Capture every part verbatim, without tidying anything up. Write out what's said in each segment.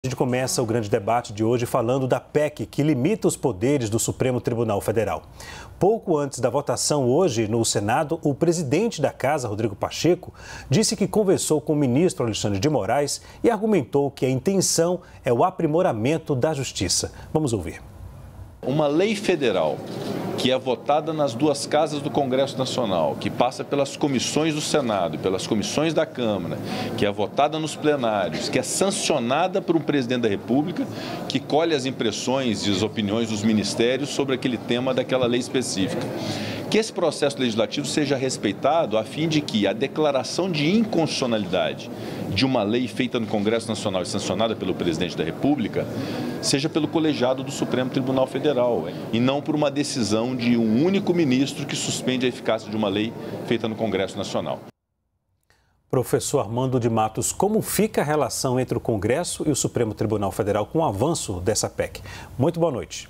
A gente começa o grande debate de hoje falando da P E C que limita os poderes do Supremo Tribunal Federal. Pouco antes da votação hoje no Senado, o presidente da Casa, Rodrigo Pacheco, disse que conversou com o ministro Alexandre de Moraes e argumentou que a intenção é o aprimoramento da justiça. Vamos ouvir. Uma lei federal que é votada nas duas casas do Congresso Nacional, que passa pelas comissões do Senado e pelas comissões da Câmara, que é votada nos plenários, que é sancionada por um presidente da República, que colhe as impressões e as opiniões dos ministérios sobre aquele tema daquela lei específica. Que esse processo legislativo seja respeitado a fim de que a declaração de inconstitucionalidade de uma lei feita no Congresso Nacional e sancionada pelo presidente da República seja pelo colegiado do Supremo Tribunal Federal e não por uma decisão de um único ministro que suspende a eficácia de uma lei feita no Congresso Nacional. Professor Armando de Matos, como fica a relação entre o Congresso e o Supremo Tribunal Federal com o avanço dessa P E C? Muito boa noite.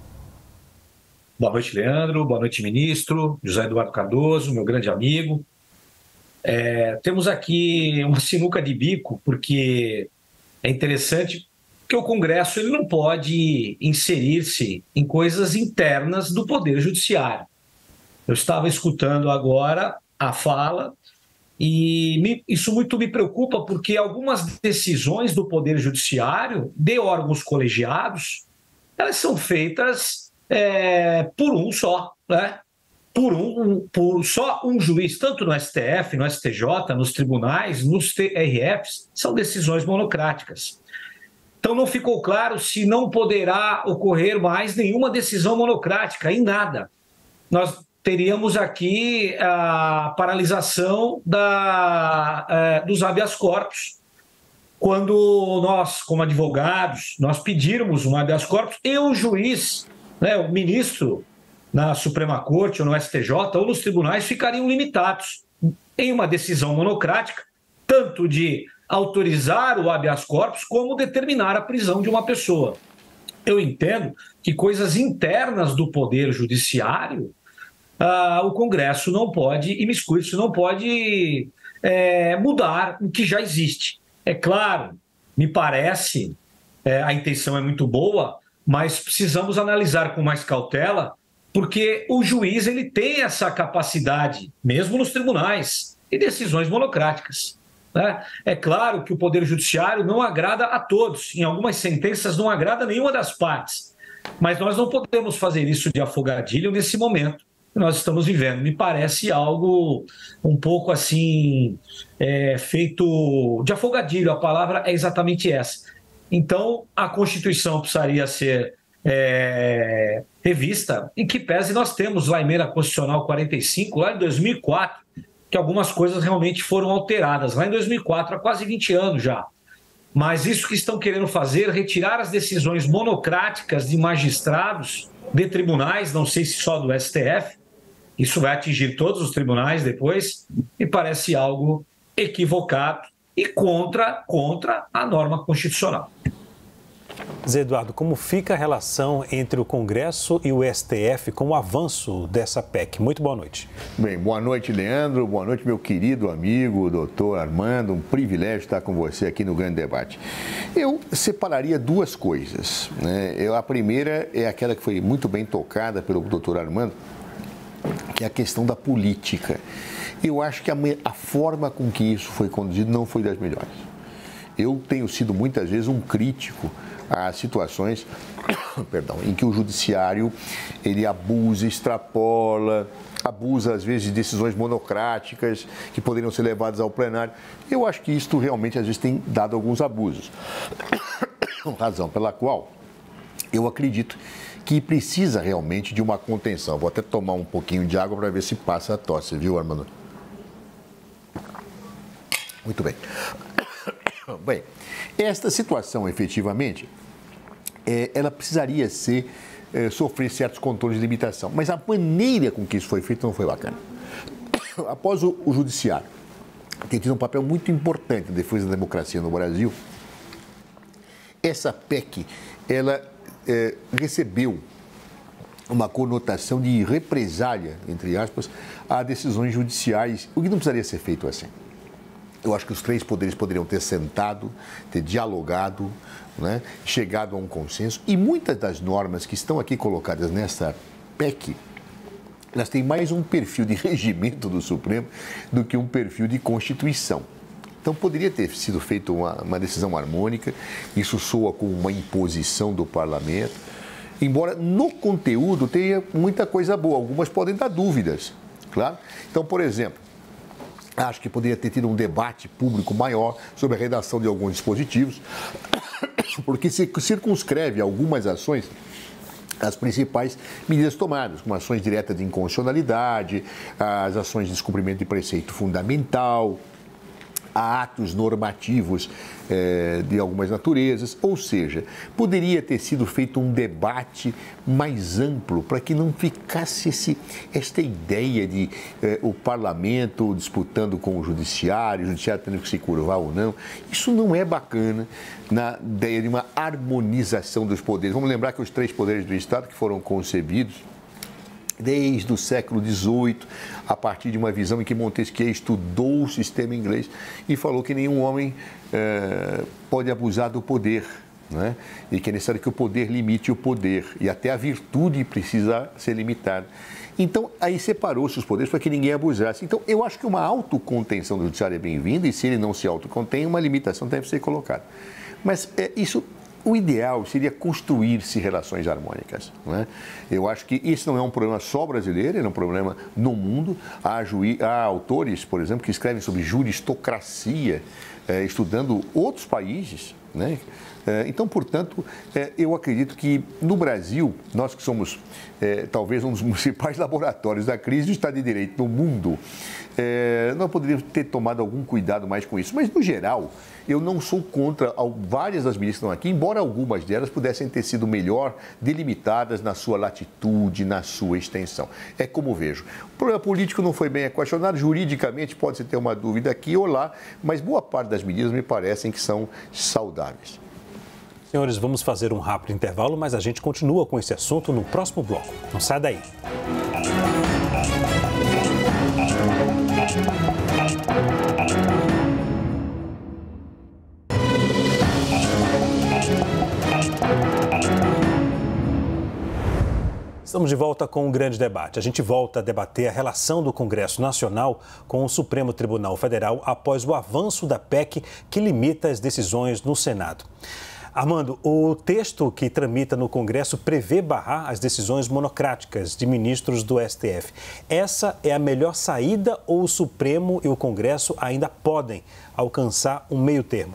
Boa noite, Leandro. Boa noite, ministro. José Eduardo Cardoso, meu grande amigo. É, temos aqui uma sinuca de bico, porque é interessante que o Congresso ele não pode inserir-se em coisas internas do Poder Judiciário. Eu estava escutando agora a fala e me, isso muito me preocupa, porque algumas decisões do Poder Judiciário, de órgãos colegiados, elas são feitas É, por um só, né? Por, um, por só um juiz, tanto no S T F, no S T J, nos tribunais, nos T R Fs, são decisões monocráticas. Então não ficou claro se não poderá ocorrer mais nenhuma decisão monocrática, em nada. Nós teríamos aqui a paralisação da, é, dos habeas corpus. Quando nós, como advogados, nós pedirmos um habeas corpus e o juiz, né, o ministro na Suprema Corte ou no S T J ou nos tribunais ficariam limitados em uma decisão monocrática, tanto de autorizar o habeas corpus como determinar a prisão de uma pessoa. Eu entendo que coisas internas do Poder Judiciário, ah, o Congresso não pode imiscuir, isso não pode é, mudar o que já existe. É claro, me parece, é, a intenção é muito boa, mas precisamos analisar com mais cautela, porque o juiz ele tem essa capacidade, mesmo nos tribunais, e decisões monocráticas, né? É claro que o Poder Judiciário não agrada a todos, em algumas sentenças não agrada nenhuma das partes, mas nós não podemos fazer isso de afogadilho nesse momento que nós estamos vivendo. Me parece algo um pouco assim, é, feito de afogadilho, a palavra é exatamente essa. Então, a Constituição precisaria ser é, revista, em que pese nós temos lá a Emenda Constitucional quarenta e cinco, lá em dois mil e quatro, que algumas coisas realmente foram alteradas, lá em dois mil e quatro, há quase vinte anos já. Mas isso que estão querendo fazer, retirar as decisões monocráticas de magistrados, de tribunais, não sei se só do S T F, isso vai atingir todos os tribunais depois, me parece algo equivocado e contra, contra a norma constitucional. Zé Eduardo, como fica a relação entre o Congresso e o S T F com o avanço dessa P E C? Muito boa noite. Bem, boa noite, Leandro. Boa noite, meu querido amigo, doutor Armando. Um privilégio estar com você aqui no Grande Debate. Eu separaria duas coisas, né? Eu, a primeira é aquela que foi muito bem tocada pelo doutor Armando, que é a questão da política. Eu acho que a, a forma com que isso foi conduzido não foi das melhores. Eu tenho sido muitas vezes um crítico a situações perdão, em que o judiciário ele abusa, extrapola, abusa às vezes de decisões monocráticas que poderiam ser levadas ao plenário. Eu acho que isto realmente às vezes tem dado alguns abusos. Razão pela qual eu acredito que precisa realmente de uma contenção. Vou até tomar um pouquinho de água para ver se passa a tosse, viu, Armando? Muito bem. Bem, esta situação, efetivamente, é, ela precisaria ser, é, sofrer certos controles de limitação, mas a maneira com que isso foi feito não foi bacana. Após o, o Judiciário ter tido um papel muito importante na defesa da democracia no Brasil, essa P E C, ela é, recebeu uma conotação de represália, entre aspas, a decisões judiciais, o que não precisaria ser feito assim. Eu acho que os três poderes poderiam ter sentado, ter dialogado, né, chegado a um consenso. E muitas das normas que estão aqui colocadas nessa P E C, elas têm mais um perfil de regimento do Supremo do que um perfil de Constituição. Então, poderia ter sido feita uma, uma decisão harmônica, isso soa como uma imposição do parlamento, embora no conteúdo tenha muita coisa boa, algumas podem dar dúvidas, claro. Então, por exemplo, acho que poderia ter tido um debate público maior sobre a redação de alguns dispositivos, porque se circunscreve algumas ações as principais medidas tomadas, como ações diretas de inconstitucionalidade, as ações de descumprimento de preceito fundamental, a atos normativos eh, de algumas naturezas, ou seja, poderia ter sido feito um debate mais amplo para que não ficasse esse, esta ideia de eh, o parlamento disputando com o judiciário, o judiciário tendo que se curvar ou não. Isso não é bacana na ideia de uma harmonização dos poderes. Vamos lembrar que os três poderes do Estado que foram concebidos desde o século dezoito, a partir de uma visão em que Montesquieu estudou o sistema inglês e falou que nenhum homem eh, pode abusar do poder, né? E que é necessário que o poder limite o poder, e até a virtude precisa ser limitada. Então, aí separou-se os poderes para que ninguém abusasse. Então, eu acho que uma autocontenção do judiciário é bem-vinda, e se ele não se autocontém, uma limitação deve ser colocada. Mas é, isso... O ideal seria construir-se relações harmônicas, não é? Eu acho que isso não é um problema só brasileiro, é um problema no mundo. Há, juí... Há autores, por exemplo, que escrevem sobre juristocracia, eh, estudando outros países, né? Eh, então, portanto, eh, eu acredito que no Brasil, nós que somos eh, talvez um dos principais laboratórios da crise do Estado de Direito no mundo, eh, nós poderíamos ter tomado algum cuidado mais com isso. Mas, no geral, eu não sou contra várias das medidas que estão aqui, embora algumas delas pudessem ter sido melhor delimitadas na sua latitude, na sua extensão. É como vejo. O problema político não foi bem equacionado, juridicamente pode-se ter uma dúvida aqui ou lá, mas boa parte das medidas me parecem que são saudáveis. Senhores, vamos fazer um rápido intervalo, mas a gente continua com esse assunto no próximo bloco. Não sai daí. Estamos de volta com um grande debate. A gente volta a debater a relação do Congresso Nacional com o Supremo Tribunal Federal após o avanço da P E C que limita as decisões no Senado. Armando, o texto que tramita no Congresso prevê barrar as decisões monocráticas de ministros do S T F. Essa é a melhor saída ou o Supremo e o Congresso ainda podem alcançar um meio termo?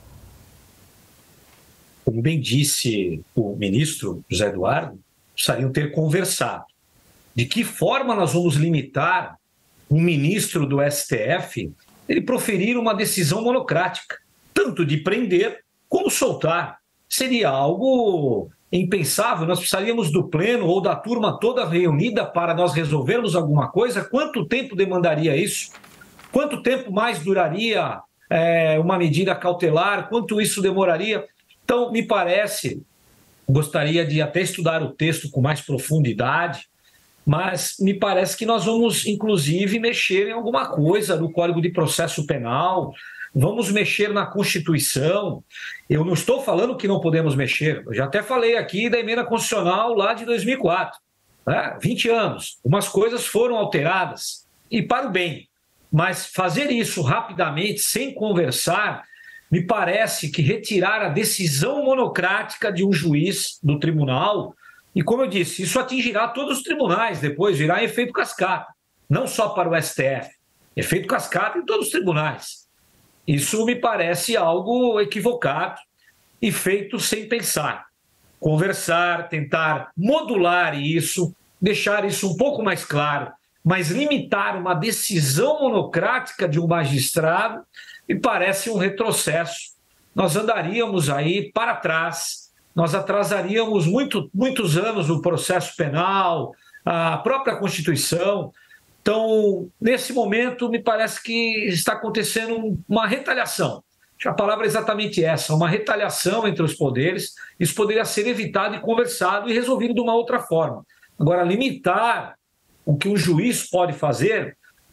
Como bem disse o ministro José Eduardo, precisariam ter conversado. De que forma nós vamos limitar um ministro do S T F ele proferir uma decisão monocrática, tanto de prender como soltar? Seria algo impensável. Nós precisaríamos do pleno ou da turma toda reunida para nós resolvermos alguma coisa. Quanto tempo demandaria isso? Quanto tempo mais duraria é, uma medida cautelar? Quanto isso demoraria? Então, me parece... Gostaria de até estudar o texto com mais profundidade, mas me parece que nós vamos, inclusive, mexer em alguma coisa no Código de Processo Penal, vamos mexer na Constituição. Eu não estou falando que não podemos mexer, eu já até falei aqui da emenda constitucional lá de dois mil e quatro, né? vinte anos, umas coisas foram alteradas, e para o bem, mas fazer isso rapidamente, sem conversar, me parece que retirar a decisão monocrática de um juiz do tribunal, e como eu disse, isso atingirá todos os tribunais depois, virá efeito cascata, não só para o S T F, efeito cascata em todos os tribunais. Isso me parece algo equivocado e feito sem pensar. Conversar, tentar modular isso, deixar isso um pouco mais claro, mas limitar uma decisão monocrática de um magistrado me parece um retrocesso. Nós andaríamos aí para trás, nós atrasaríamos muito, muitos anos o processo penal, a própria Constituição. Então, nesse momento, me parece que está acontecendo uma retaliação. A palavra é exatamente essa, uma retaliação entre os poderes. Isso poderia ser evitado e conversado e resolvido de uma outra forma. Agora, limitar o que um juiz pode fazer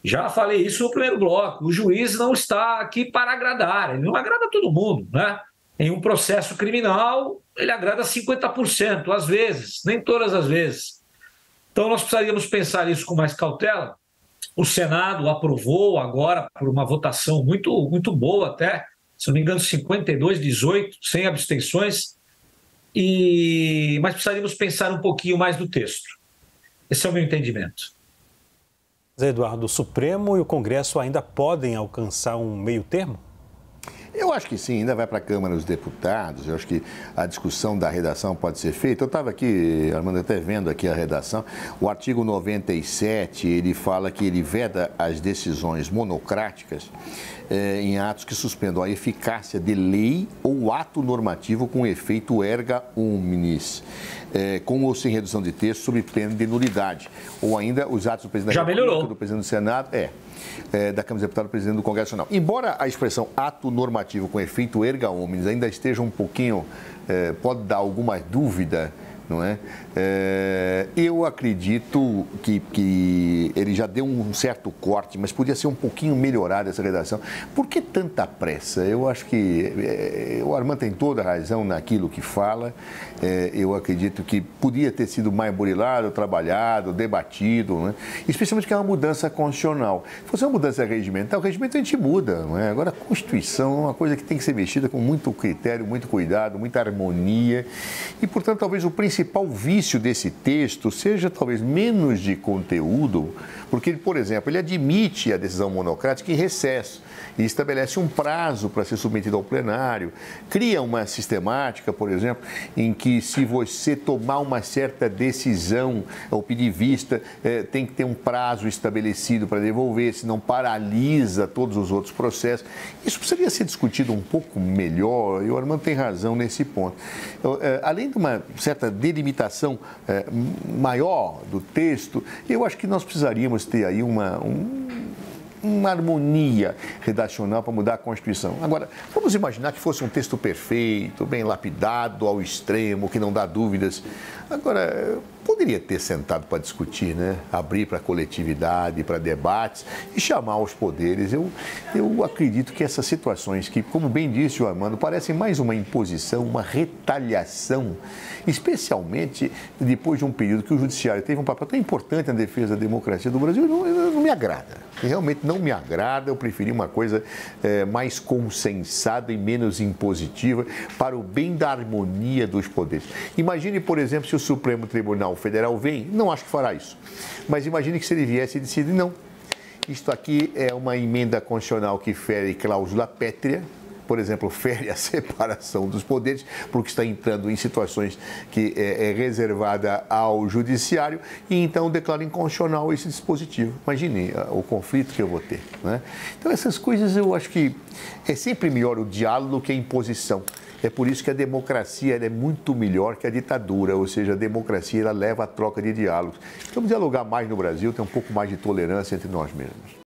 Já falei isso no primeiro bloco. O juiz não está aqui para agradar, ele não agrada todo mundo, né? Em um processo criminal, ele agrada cinquenta por cento, às vezes, nem todas as vezes. Então, nós precisaríamos pensar isso com mais cautela. O Senado aprovou agora, por uma votação muito, muito boa até, se não me engano, cinquenta e dois a dezoito, sem abstenções, e... mas precisaríamos pensar um pouquinho mais no texto. Esse é o meu entendimento. Zé Eduardo, o Supremo e o Congresso ainda podem alcançar um meio termo? Eu acho que sim, ainda vai para a Câmara dos Deputados, eu acho que a discussão da redação pode ser feita. Eu estava aqui, Armando, até vendo aqui a redação, o artigo noventa e sete, ele fala que ele veda as decisões monocráticas eh, em atos que suspendam a eficácia de lei ou ato normativo com efeito erga omnes, eh, com ou sem redução de texto sob pena de nulidade, ou ainda os atos do presidente Já da República, melhorou. do presidente do Senado, é. É, da Câmara dos Deputados, do presidente do Congresso Nacional. Embora a expressão ato normativo com efeito erga omnes ainda esteja um pouquinho, é, pode dar alguma dúvida, não é? É, eu acredito que, que ele já deu um certo corte, mas podia ser um pouquinho melhorada essa redação. Por que tanta pressa? Eu acho que é, o Armando tem toda a razão naquilo que fala. É, eu acredito que podia ter sido mais burilado, trabalhado, debatido, né? Especialmente que é uma mudança constitucional. Se fosse uma mudança regimental, o regimento a gente muda, não é? Agora, a Constituição é uma coisa que tem que ser mexida com muito critério, muito cuidado, muita harmonia. E, portanto, talvez o principal vício desse texto seja talvez menos de conteúdo, porque ele, por exemplo, ele admite a decisão monocrática em recesso e estabelece um prazo para ser submetido ao plenário, cria uma sistemática, por exemplo, em que se você tomar uma certa decisão ou pedir vista, eh, tem que ter um prazo estabelecido para devolver, senão paralisa todos os outros processos. Isso precisaria ser discutido um pouco melhor, e o Armando tem razão nesse ponto. Eu, eh, além de uma certa delimitação eh, maior do texto, eu acho que nós precisaríamos ter aí uma... Um, uma harmonia redacional para mudar a Constituição. Agora, vamos imaginar que fosse um texto perfeito, bem lapidado ao extremo, que não dá dúvidas. Agora, poderia ter sentado para discutir, né? Abrir para coletividade, para debates e chamar os poderes. Eu, eu acredito que essas situações que, como bem disse o Armando, parecem mais uma imposição, uma retaliação, especialmente depois de um período que o Judiciário teve um papel tão importante na defesa da democracia do Brasil, não, não me agrada. Realmente não me agrada, eu preferi uma coisa é, mais consensada e menos impositiva para o bem da harmonia dos poderes. Imagine, por exemplo, se o Supremo Tribunal Federal vem, não acho que fará isso, mas imagine que se ele viesse e decide, não, isto aqui é uma emenda constitucional que fere cláusula pétrea, por exemplo, fere a separação dos poderes, porque está entrando em situações que é, é reservada ao judiciário, e então declara inconstitucional esse dispositivo. Imagine o conflito que eu vou ter, né? Então, essas coisas eu acho que é sempre melhor o diálogo que a imposição. É por isso que a democracia ela é muito melhor que a ditadura, ou seja, a democracia ela leva a troca de diálogos. Vamos dialogar mais no Brasil, ter um pouco mais de tolerância entre nós mesmos.